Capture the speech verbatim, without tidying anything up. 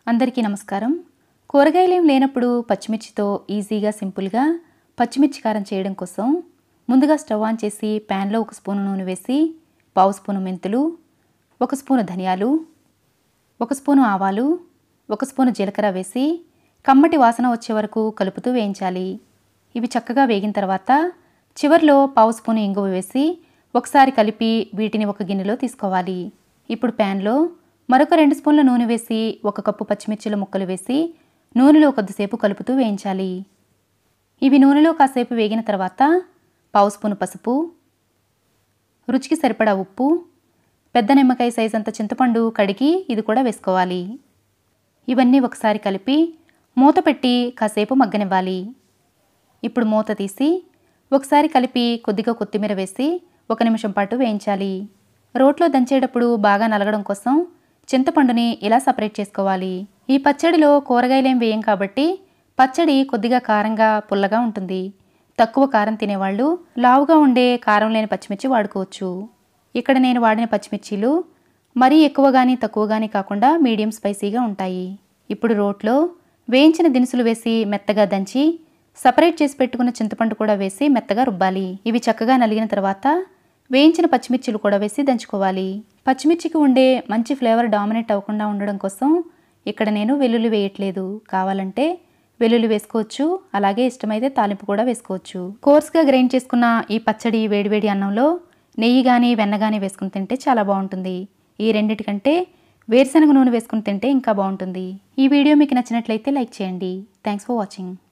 అందరికీ నమస్కారం. కూరగాయలేం లేనప్పుడు పచ్చిమిర్చితో ఈజీగా సింపుల్గా పచ్చిమిర్చి కారం చేయడం కోసం ముందుగా స్టవ్ ఆన్ చేసి ప్యాన్లో ఒక స్పూను నూనె వేసి పావు స్పూను మెంతులు, ఒక స్పూను ధనియాలు, ఒక స్పూను ఆవాలు, ఒక స్పూను జీలకర్ర వేసి కమ్మటి వాసన వచ్చే వరకు కలుపుతూ వేయించాలి. ఇవి చక్కగా వేగిన తర్వాత చివర్లో పావు స్పూను ఇంగువ వేసి ఒకసారి కలిపి వీటిని ఒక గిన్నెలో తీసుకోవాలి. ఇప్పుడు ప్యాన్లో మరొక రెండు స్పూన్ల నూనె వేసి ఒక కప్పు పచ్చిమిర్చిల ముక్కలు వేసి నూనెలో కొద్దిసేపు కలుపుతూ వేయించాలి. ఇవి నూనెలో కాసేపు వేగిన తర్వాత పావు స్పూను పసుపు, రుచికి సరిపడా ఉప్పు, పెద్ద నిమ్మకాయ సైజ్ అంత చింతపండు కడిగి ఇది కూడా వేసుకోవాలి. ఇవన్నీ ఒకసారి కలిపి మూత పెట్టి కాసేపు మగ్గనివ్వాలి. ఇప్పుడు మూత తీసి ఒకసారి కలిపి కొద్దిగా కొత్తిమీర వేసి ఒక నిమిషం పాటు వేయించాలి. రోట్లో దంచేటప్పుడు బాగా నలగడం కోసం చింతపండుని ఇలా సపరేట్ చేసుకోవాలి. ఈ పచ్చడిలో కూరగాయలేం వేయం కాబట్టి పచ్చడి కొద్దిగా కారంగా పుల్లగా ఉంటుంది. తక్కువ కారం తినేవాళ్ళు లావుగా ఉండే కారం లేని పచ్చిమిర్చి వాడుకోవచ్చు. ఇక్కడ నేను వాడిన పచ్చిమిర్చీలు మరీ ఎక్కువ కానీ తక్కువ కానీ కాకుండా మీడియం స్పైసీగా ఉంటాయి. ఇప్పుడు రోట్లో వేయించిన దినుసులు వేసి మెత్తగా దంచి సపరేట్ చేసి పెట్టుకున్న చింతపండు కూడా వేసి మెత్తగా రుబ్బాలి. ఇవి చక్కగా నలిగిన తర్వాత వేయించిన పచ్చిమిర్చిలు కూడా వేసి దంచుకోవాలి. పచ్చిమిర్చికి ఉండే మంచి ఫ్లేవర్ డామినేట్ అవ్వకుండా ఉండడం కోసం ఇక్కడ నేను వెల్లుల్లి వేయట్లేదు. కావాలంటే వెల్లుల్లి వేసుకోవచ్చు, అలాగే ఇష్టమైతే తాలింపు కూడా వేసుకోవచ్చు. కోర్స్గా గ్రైండ్ చేసుకున్న ఈ పచ్చడి వేడివేడి అన్నంలో నెయ్యి కానీ వెన్న కానీ వేసుకుని తింటే చాలా బాగుంటుంది. ఈ రెండిటికంటే వేరుశనగ నూనె వేసుకుని తింటే ఇంకా బాగుంటుంది. ఈ వీడియో మీకు నచ్చినట్లయితే లైక్ చేయండి. Thanks for watching.